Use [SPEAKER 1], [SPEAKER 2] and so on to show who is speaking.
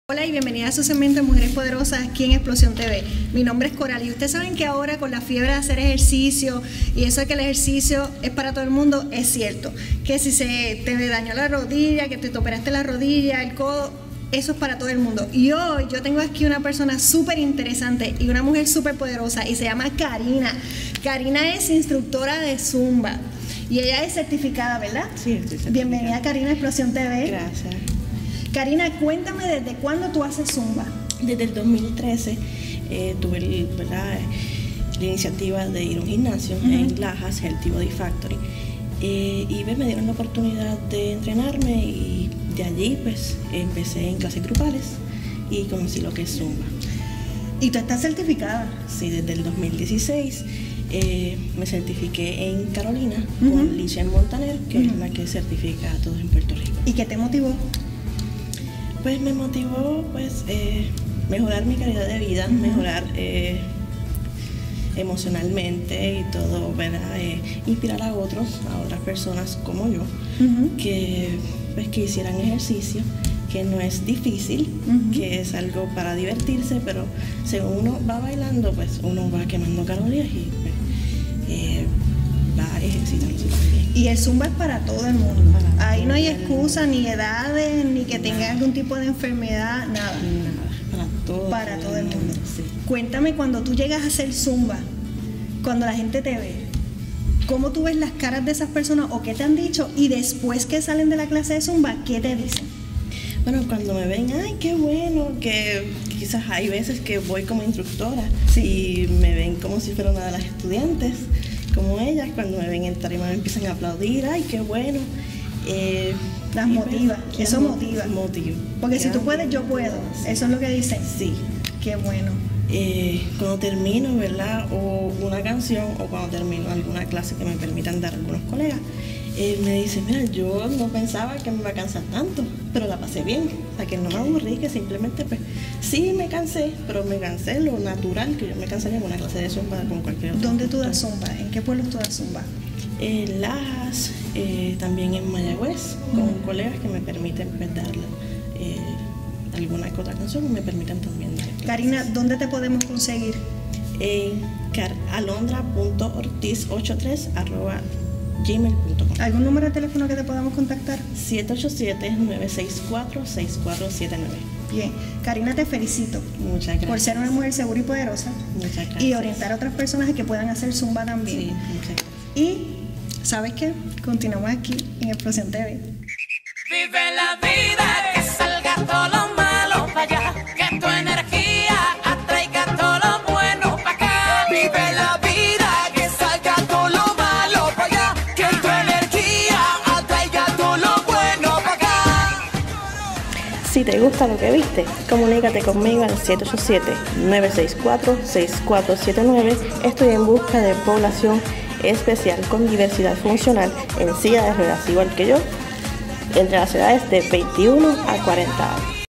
[SPEAKER 1] Hola y bienvenida a su segmento de Mujeres Poderosas aquí en Explosión TV. Mi nombre es Coral y ustedes saben que ahora con la fiebre de hacer ejercicio y eso de que el ejercicio es para todo el mundo, es cierto. Que si se te dañó la rodilla, que te operaste la rodilla, el codo, eso es para todo el mundo. Y hoy yo tengo aquí una persona súper interesante y una mujer súper poderosa y se llama Karina. Karina es instructora de Zumba y ella es certificada, ¿verdad?
[SPEAKER 2] Sí, estoy certificada.
[SPEAKER 1] Bienvenida Karina a Explosión TV.
[SPEAKER 2] Gracias.
[SPEAKER 1] Karina, cuéntame desde cuándo tú haces Zumba.
[SPEAKER 2] Desde el 2013 tuve la iniciativa de ir a un gimnasio en Lajas, Healthy Body Factory, y me dieron la oportunidad de entrenarme y de allí pues empecé en clases grupales y conocí lo que es Zumba.
[SPEAKER 1] ¿Y tú estás certificada?
[SPEAKER 2] Sí, desde el 2016 me certifiqué en Carolina con Licia Montaner, que es la que certifica a todos en Puerto Rico.
[SPEAKER 1] ¿Y qué te motivó?
[SPEAKER 2] Pues me motivó mejorar mi calidad de vida, mejorar emocionalmente y todo, ¿verdad? Inspirar a otras personas como yo, que hicieran ejercicio, que no es difícil, que es algo para divertirse, pero según uno va bailando, pues uno va quemando calorías y va ejercitándose también.
[SPEAKER 1] Y el Zumba es para todo el mundo. Ahí no hay excusa, ni edades, ni que tengas algún tipo de enfermedad, nada.
[SPEAKER 2] Nada,
[SPEAKER 1] para todo el mundo.
[SPEAKER 2] Sí.
[SPEAKER 1] Cuéntame, cuando tú llegas a hacer Zumba, cuando la gente te ve, ¿cómo tú ves las caras de esas personas o qué te han dicho? Y después que salen de la clase de Zumba, ¿qué te dicen?
[SPEAKER 2] Bueno, cuando me ven, ¡ay, qué bueno! Que quizás hay veces que voy como instructora y me ven como si fuera una de las estudiantes, como ellas. Cuando me ven en tarima me empiezan a aplaudir, ¡ay, qué bueno!
[SPEAKER 1] Las motiva,
[SPEAKER 2] pues,
[SPEAKER 1] eso motiva. Porque si tú puedes, yo puedo. Eso es lo que dicen.
[SPEAKER 2] Sí.
[SPEAKER 1] Qué bueno.
[SPEAKER 2] Cuando termino, ¿verdad? O una canción o cuando termino alguna clase que me permitan dar algunos colegas, me dicen, mira, yo no pensaba que me iba a cansar tanto, pero la pasé bien. O sea, que no me aburrí, que simplemente, pues, sí me cansé, pero me cansé lo natural que yo me cansaría en una clase de Zumba con cualquier otro.
[SPEAKER 1] ¿Dónde tú das Zumba? ¿En qué pueblos tú das Zumba?
[SPEAKER 2] En Lajas, también en Mayagüez, con colegas que me permiten pues, dar alguna que otra canción y me permiten también dar clases.
[SPEAKER 1] Karina, ¿dónde te podemos conseguir?
[SPEAKER 2] En alondra.ortiz83@gmail.com.
[SPEAKER 1] ¿Algún número de teléfono que te podamos contactar?
[SPEAKER 2] 787-964-6479.
[SPEAKER 1] Bien, Karina, te felicito.
[SPEAKER 2] Muchas gracias.
[SPEAKER 1] Por ser una mujer segura y poderosa.
[SPEAKER 2] Muchas gracias.
[SPEAKER 1] Y orientar a otras personas a que puedan hacer Zumba también.
[SPEAKER 2] Sí, muchas gracias.
[SPEAKER 1] Y, ¿sabes qué? Continuamos aquí en Explosión TV.
[SPEAKER 3] Vive la vida, que salga todo lo malo para allá, que tu energía atraiga todo lo bueno para acá. Vive la vida, que salga todo lo malo para allá, que tu energía atraiga todo lo bueno para acá.
[SPEAKER 2] Si te gusta lo que viste, comunícate conmigo al 787-964-6479. Estoy en busca de población especial con diversidad funcional en silla de ruedas igual que yo, entre las edades de 21 a 40 años.